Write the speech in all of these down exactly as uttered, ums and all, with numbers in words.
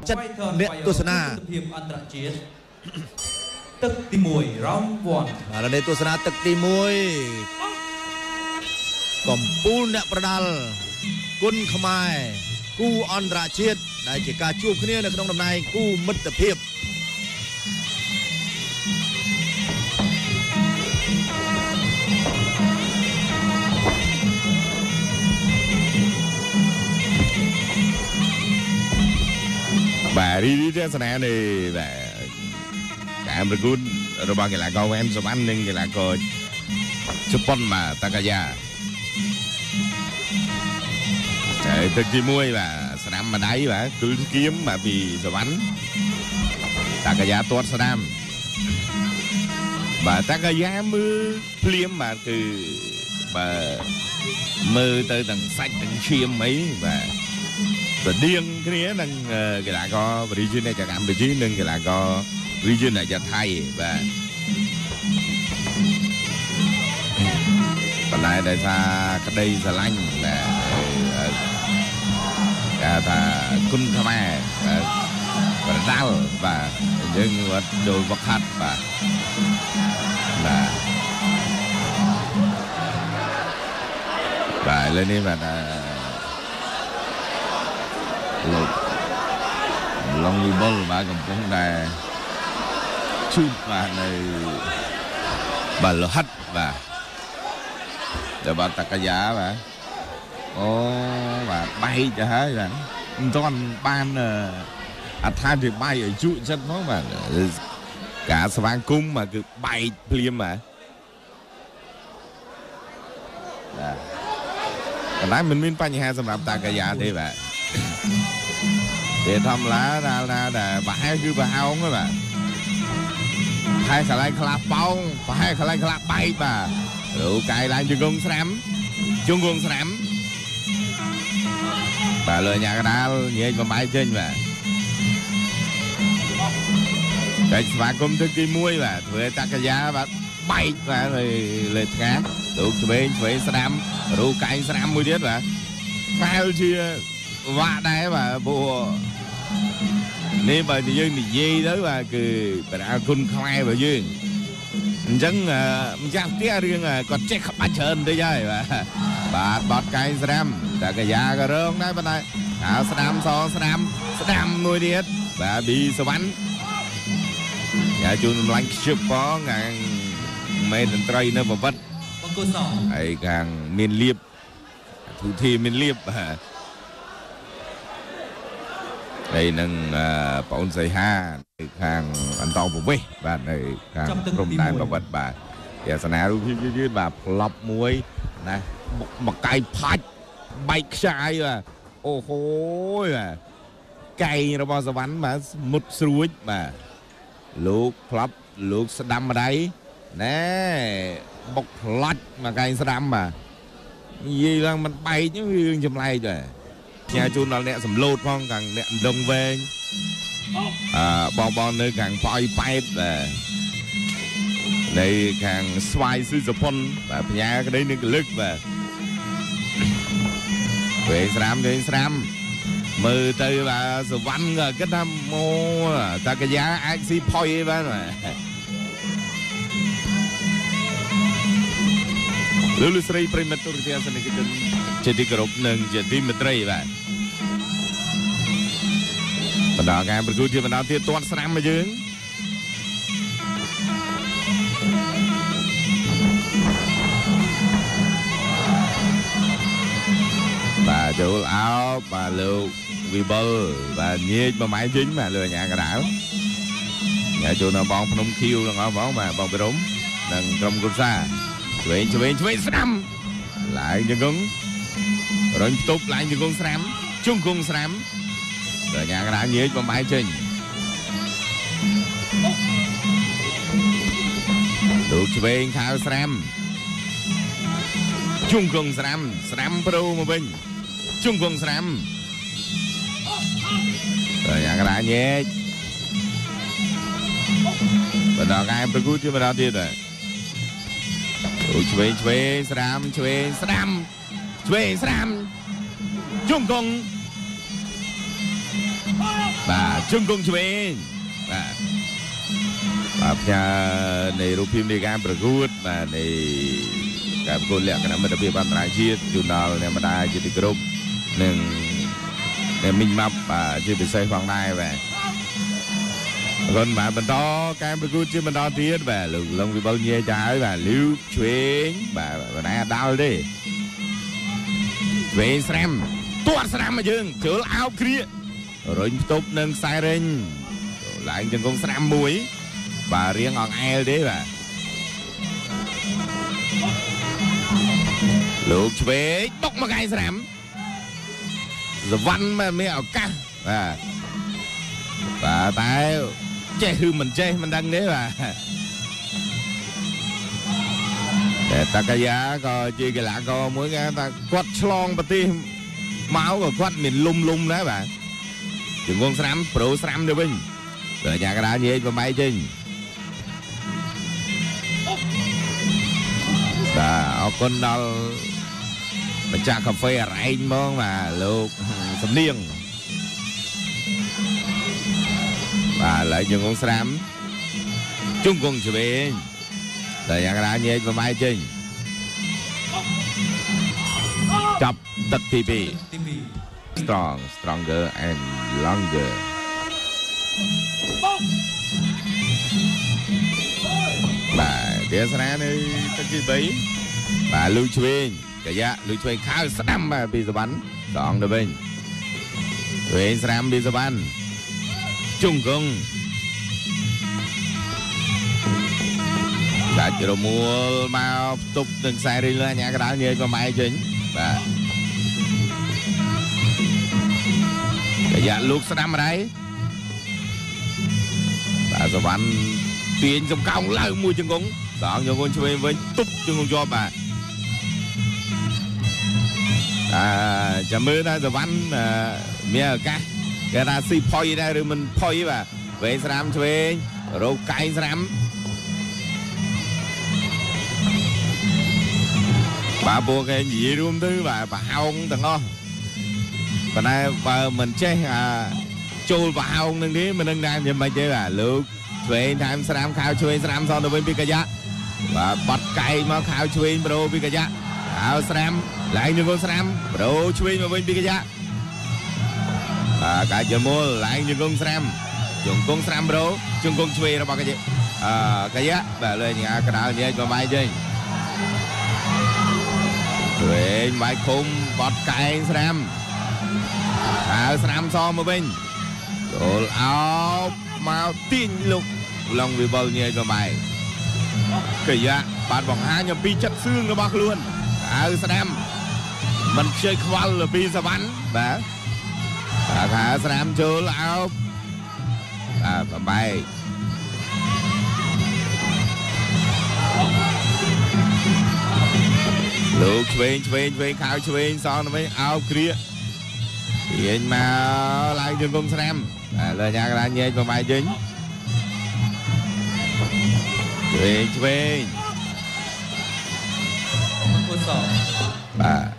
จัดเนื้อตัวสนาตึกตีมวยร้องวอนแล้วในตัวสนาตึกตีมวยกอมปูนเนประดัลกุนขมายกู้อันตรเชียดได้จากการจูบขึ้นในขนมดำนายกู้มิตรเพียบ bà đi đi theo sân này bà cảm ơn good rồi bao cái là câu em sớm ăn nên cái là coi chụp con mà Takaya chạy từ cái muôi bà sân mà đáy bà cứ kiếm mà vì sớm ăn Takaya tuột sân bà Takaya mưa phim mà từ bà mơ tới tầng sách tầng chiêm mấy và rồi điên cái này nâng cái là có region này cho cảm vị trí nâng cái là có region này cho Thái và còn lại đại sa cái đây là lanh là cả thà kun khmer và đau và những vật đồ vật hạt và là và lên đi và Long đi bol bà cầm cũng đài chút và này bà lỡ hắt và để bà Takaya bà ô bà bay cho hết là toàn ban à than thì bay ở trụ chân nó mà cả sàn cung mà cứ bay phim mà còn nói mình mình phải như hai sầm rạp Takaya thế vậy để thăm lá ra ra để bãi cứ bà hao các bạn hai khả năng khla bông và hai khả năng khla bay bà đủ cài lại chung cung sắm chung cung sắm bà lời nhà đá nhẹ vào bãi trên mà cái bà cũng thức cái muối mà thuê Takaya bà bay và rồi lên cá đủ cho bên thuê sắm đủ cài sắm muối điết mà bao chia và đây mà bộ nên bà thì dương thì dây đó mà cứ bà đã kun khai bà dương chẳng chắc tiếc riêng còn chết khắp bát trơn đấy chứ bà bà bọt cái sram ta cái da cái rơm đấy bên này áo sram so sram sram nuôi điết bà bị sờ bắn nhà chun lanh chụp có ngàn mấy thằng trai nữa mà vất ấy càng miền liệp thủ thi miền liệp đây nâng bóng dây ha hàng ăn to một vế và này hàng rồng tai và vật bà giờ sân áo chứ chứ bà lọc muối này một một cây phách bay sai mà ô hối mà cây nó bao giờ bắn mà một suối mà lúc lọc lúc sẽ đâm ở đây nè bọc lạch mà cây sẽ đâm mà gì là mình bay chứ hương chùm lây rồi nhà chun nó nè sầm lột phong càng nè đông về à bong bong nơi càng phơi bay là đây càng xoay sư Japan và nhà cái đấy nên cái lực và về sắm về sắm mơ tới và sự văn rồi cái năm mô ta cái giá anh si phơi vậy mà lulu sri prematur dia sedikit jadi grup neng jadi menteri bạn bắt đầu cái bữa thì bắt đầu thì toàn sắm mà chứ bà chủ áo bà lưu Viber và nhé bà máy chính mà lừa nhà cả đảo nhà chủ nó bong phun kêu là ngon bóng mà bong cái đúng đừng trong con xa vậy cho bên cho bên sắm lại những con rồi tốt lại những con sắm chung con sắm rồi nhà đã nhớ con máy trên được cho bên khao sắm chung con sắm sắm pro một bên chung con sắm rồi nhà đã nhớ và đó cái tôi cứ chưa vào đó rồi chuối chuối sram chuối sram chuối sram chung công បាទជង្គង់ឆ្វេងបាទបាទផ្ញើនៃរូបភាពនៃការប្រកួតបាទនៃការប្រកួតលក្ខណៈមិត្តភាពអន្តរជាតិជូនដល់អ្នកម្ដាយជាទីគោរពនិងអ្នកមីងម៉ាប់បាទជាពិសេសផងដែរបាទអរគុណបាទបន្តការប្រកួតជាបន្តទៀតបាទលោកឡុងវិបុលញាយទៅហើយបាទលីវឆ្វេងបាទបណ្ណាដល់ទេឆ្វេងស្រាំទាត់ស្រាំមកយើងជើលអោបគ្រារុញផ្ទប់នឹងខ្សែរេញឡើងជង្គង់ស្រាំមួយបាទរៀងអង្អែលទេបាទលោកឆ្វេងបុកមកកែស្រាំសវណ្ណមានឱកាសបាទបាទតែចេះឬមិនចេះមិនដឹងទេបាទតែតាកាយ៉ាក៏ជាកីឡាករមួយគេថាគាត់ឆ្លងប្រទេសមកក៏គាត់មានលុំលុំដែរបាទជង្គង់ស្រាំប្រូស្រាំទៅវិញបើយ៉ាកដាញេកបំបីចេញបាទអរគុណដល់ម្ចាស់កាហ្វេអរ៉ែងហ្មងបាទលោកសំនៀងបាទឡើយជង្គង់ស្រាំជង្គង់ឆ្វេងតែយ៉ាងណាញែកបំបីចេញចាប់ទឹកទីពីរ strong stronger and longer បាទវាស្រានៅទឹកទីបីបាទលូឆ្វេងកាយ៉ាលូឆ្វេងខៅស្ដាំបាទពីសវណ្ណសងទៅវិញឆ្វេងស្រាំពីសវណ្ណជង្គង់ដាច់រមួលមកផ្ទប់នឹងខ្សែរីលើអាញាកដាលញែកបំបីចេញបាទកាយ៉ាលោកស្ដាំរ៉ៃបាទសវណ្ណទាញសំកោងឡើងមួយជង្គង់សងជង្គង់ឆ្វេងវិញទប់ជង្គង់ជាប់បាទអាចាំមើលថាសវណ្ណមានឱកាសគេថាស៊ីផុយដែរឬមិនផុយបាទវែងស្រាំឆ្វេងរោគកែងស្រាំបាទពួកគេនិយាយរួមទៅបាទប្រហោងទាំងអស់ប៉ុន្តែបើមិនចេះអាចូលប្រហោងនឹងទេមិនដឹងដែរយ៉ាងម៉េចទេបាទលោកឆ្វេងថែមស្រាំខៅឆ្វេងស្រាំសងទៅវិញពីកាយ៉ាបាទបាត់កែងមកខៅឆ្វេងប្រូពីកាយ៉ាខៅស្រាំឡើងជង្គង់ស្រាំប្រូឆ្វេងមកវិញពីកាយ៉ាបាទកាច់យមូលឡើងជង្គង់ស្រាំជង្គង់ស្រាំប្រូជង្គង់ឆ្វេងរបស់កាយ៉ាអឺកាយ៉ាបាទលើញ៉ាកដាលញែកបំបីចេញឆ្វេងបាយឃុំបាត់កែងស្រាំខៅស្រាំសងមកវិញចូលអោបមកទាញលោកឡុងវិបុលញែកបំបីកាយ៉ាបានបង្ហាញអំពីចិត្តសឿងរបស់ខ្លួនខៅស្រាំមិនខ្ជិលខ្វល់ពីសវណ្ណបាទបាទខៅស្រាំចូលអោបបាទបំបីលោកឆ្វេងឆ្វេងឆ្វេងខៅឆ្វេងសងទៅវិញអោបគ្រាទាញមកឡើងជង្គង់ស្រាំបាទលើញ៉ាកដាញែកបំបីចេញឆ្វេងឆ្វេងបាទ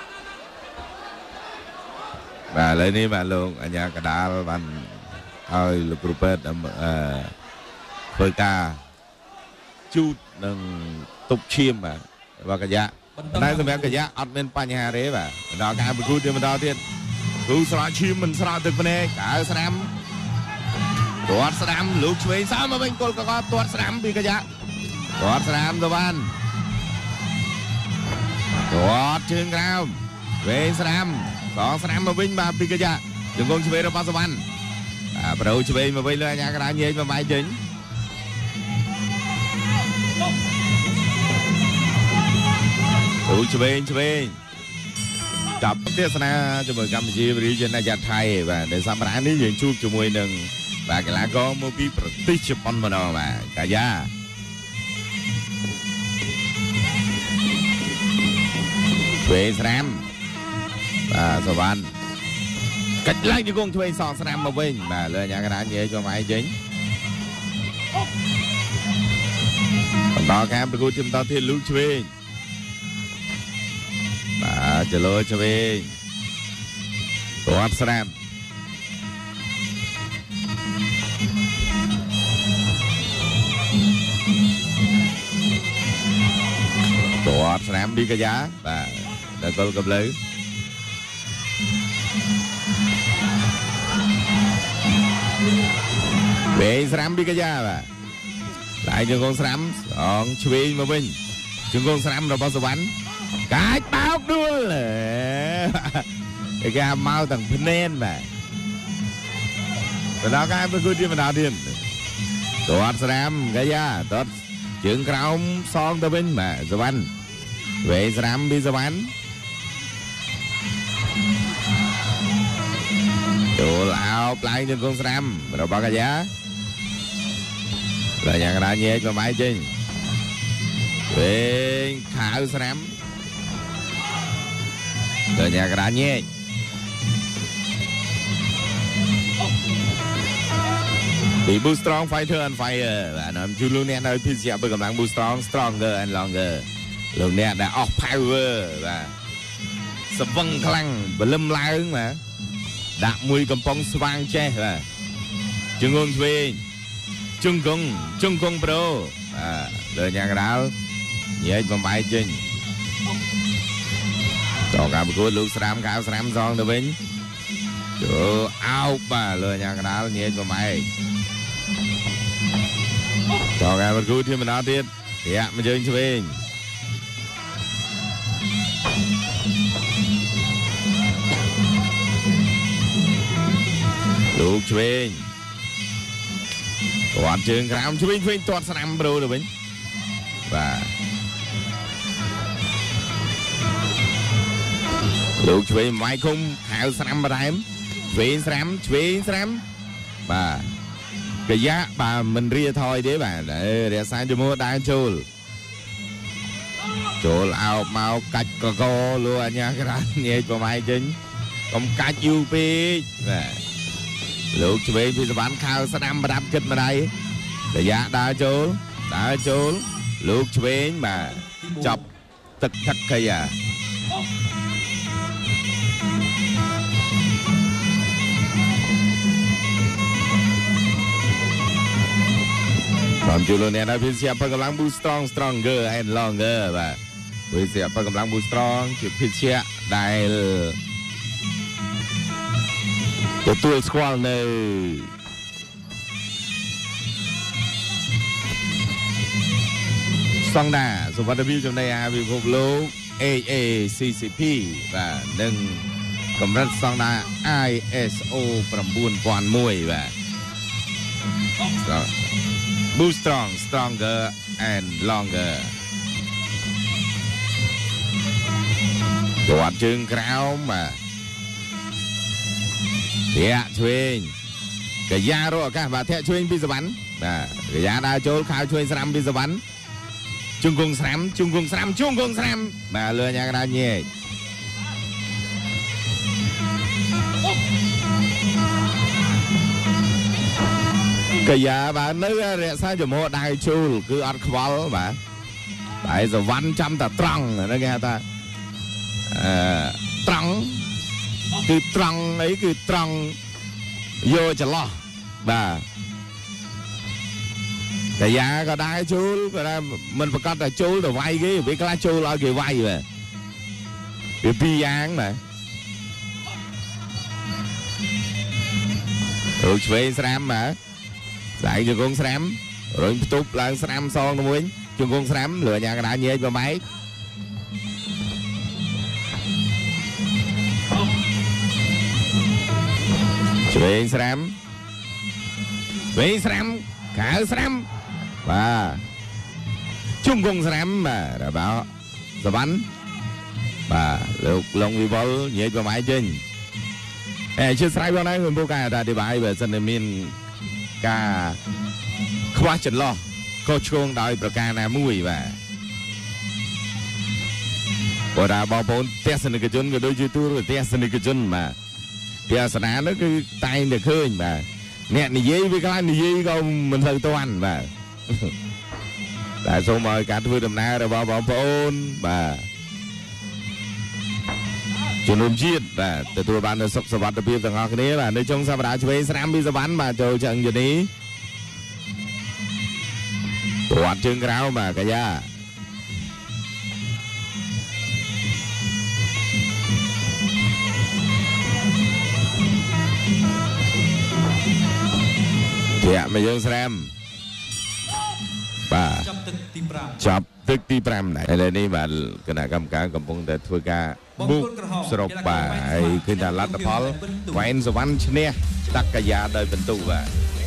បាទឥឡូវនេះបាទលោកអាញាកដាលបានឲ្យលោកគ្រូពេទ្យអឺធ្វើការជូតនិងទប់ឈាមបាទរបស់កាយ៉ាតែសម្រាប់កាយ៉ាអត់មានបញ្ហាទេបាទដល់ការប្រគូទៀតបន្តទៀតគ្រូស្រោចឈាមមិនស្រោចទឹកភ្នែកកៅស្រាំទាត់ស្រាំលោកឆ្វេងសើមកវិញគល់កកទាត់ស្រាំពីកាយ៉ាទាត់ស្រាំទៅបានទាត់ជើងក្រោមវែងស្រាំសងស្រាំមកវិញបាទពីកាយ៉ាជង្គង់ឆ្វេងរបស់សវណ្ណបាទប្រូឆ្វេងមកវិញលើអាញាកដាញែកបំបីចេញទូឆ្វេងឆ្វេងចាប់ទេសនាជាមួយកម្ពុជាវិរិយនាយកថៃបាទនៅសម្រាប់នេះយើងជួបជាមួយនឹងបាទកីឡាករមកពីប្រទេសជប៉ុនម្ដងបាទកាយ៉ាឆ្វេងស្រាំបាទសវណ្ណកាច់ឡើងជង្គង់ឆ្វេងសងស្រាំមកវិញបាទលើអាញាកដាញែកចូលមកឯងចេញបន្តការប្រកួតជាបន្តទៀតលូឆ្វេងបាទចលោឆ្វេងទាត់ស្រាំតស្នាមឌីកាយ៉ាបាទដល់គល់កំឡៅវែងស្រាំឌីកាយ៉ាបាទlạiជង្គង់ស្រាំសងឆ្វេងមកវិញជង្គង់ស្រាំរបស់សវណ្ណកាច់បោកដួលឯកាមកទាំងភ្នែនបាទបណ្ដោះការប្រគួតជាបណ្ដោះទៀតទាត់ស្រាំកាយ៉ាទាត់ជើងក្រោមសងទៅវិញបាទសវណ្ណវែងស្រាំពីសវណ្ណចូលអោបឡើងជង្គង់ស្រាំរបស់កាយ៉ាlà nhà ra nhẹ cho máy chinh về khảo sắm rồi nhà ra nhẹ thì boost strong fighter and fire và nó chú luôn nè nơi pin dẹp vớiកម្លាំង boost strong stronger and longer លោកអ្នកដែលអស់ power បាទសវឹងខ្លាំងបលឹមឡើងបាទដាក់មួយកំប៉ុងស្វាងចេះបាទជង្គង់ឆ្វេងជង្គង់ជង្គង់ប្រូបាទលើយ៉ាងកដាលញែកបំបាយចេញតការប្រកួតលោកស្រាមកៅស្រាមសងទៅវិញចូលអោបបាទលើយ៉ាងកដាលញែកបំបាយតការប្រកួតជាបណ្ដោះទៀតធាក់មកជើងឆ្វេងលោកឆ្វេងទាត់ជើងក្រោមឆ្វេងឆ្វេងទាត់ស្រាំប្រូទៅវិញបាទលោកឆ្វេងវាយគុំខៅស្រាំបន្ថែមឆ្វេងស្រាំឆ្វេងស្រាំបាទកាយ៉ាបាទមិនរាថយទេបាទរក្សាជាមួយដើរចូលចូលអោបមកកាច់កកលោកអញ្ញាក្រានញែកប្រម៉ៃចេញកុំកាច់យូរពេកបាទលោកឆ្វេងពីសវណ្ណខៅស្ដាំប្រដាប់គិតម្ដាយកាយ៉ាដើរចូលដើរចូលលោកឆ្វេងបាទចាប់ទឹកទឹកកាយ៉ាតាមជួលអ្នកដែលវិទ្យាបកម្លាំង boost strong stronger and longer បាទវិទ្យាបកម្លាំង boost strong ជាវិទ្យាដែលទទួលស្គាល់នៅស្តង់ដារសុវត្ថិភាពចំណីអាហារពិភពលោក เอ เอ ซี ซี พี បាទនិងកម្រិតស្តង់ដារ ไอ เอส โอ 9001 បាទ Boost strong stronger and longer ទាត់ជើងក្រោមបាទធាក់ឆ្វេងកាយ៉ារកឱកាសបាទធាក់ឆ្វេងពីសវណ្ណបាទកាយ៉ាដើរចូលខៅឆ្វេងស្រាំពីសវណ្ណជង្គង់ស្រាំជង្គង់ស្រាំជង្គង់ស្រាំបាទលើយ៉ាងដើរញែកកាយ៉ាបាទនៅរក្សាចំហដៃជូលគឺអត់ខ្វល់បាទតែសវណ្ណចាំតែត្រង់ហ្នឹងគេហៅថាអឺត្រង់គឺត្រង់អីគឺត្រង់យកចន្លោះបាទកាយ៉ាក៏ដែរជូលក៏ដែរមិនប្រកាសតែជូលទៅវាយគេវាខ្លះជូលឲ្យគេវាយបាទវាពីរយ៉ាងបាទរូបឆ្វេងស្រាំបាទស្ដាយជង្គង់ស្រាំរុញផ្ទប់ឡើងស្រាំសងទៅវិញជង្គង់ស្រាំលើយ៉ាងកណ្ដាលញែកប្រម៉ែកឆ្វេងស្រាំឆ្វេងស្រាំកៅស្រាំបាទជង្គង់ស្រាំបាទរបស់សវណ្ណបាទលោកឡុងវិវលញែកប្រម៉ែកចេញអេជឿស្រ័យបងណាខ្ញុំពូកែអធិប្បាយបើសិនតែមានការខ្វះចន្លោះខុសឆ្គងដោយប្រការណាមួយបាទបើថាបងប្អូនទស្សនិកជនក៏ដូចជាទូរទស្សនិកជនបាទទស្សនានោះគឺតែងតែឃើញបាទអ្នកនិយាយវាខ្លះនិយាយក៏មិនទៅទាន់បាទតែសូមឲ្យការធ្វើដំណើររបស់បងប្អូនបាទជំនុំជាតិបាទទទួលបាននូវសុខសុវត្ថិភាពទាំងអស់គ្នាបាទនៅចុងសប្តាហ៍ឆ្វេងស្រាំពីសវណ្ណបាទចូលឆ្អឹងយនីទាត់ជើងក្រៅបាទកាយ៉ាធាក់មកយើងស្រាមបាទចាប់ទឹកទីប្រាំចាប់ទឹកទីប្រាំដែរឥឡូវនេះបាទគណៈកម្មការកំពុងតែធ្វើការបុកសរុបបាទហើយឃើញថាលទ្ធផលវ៉ែនសវណ្ណឈ្នះតក្កយាដោយបន្ទុកបាទ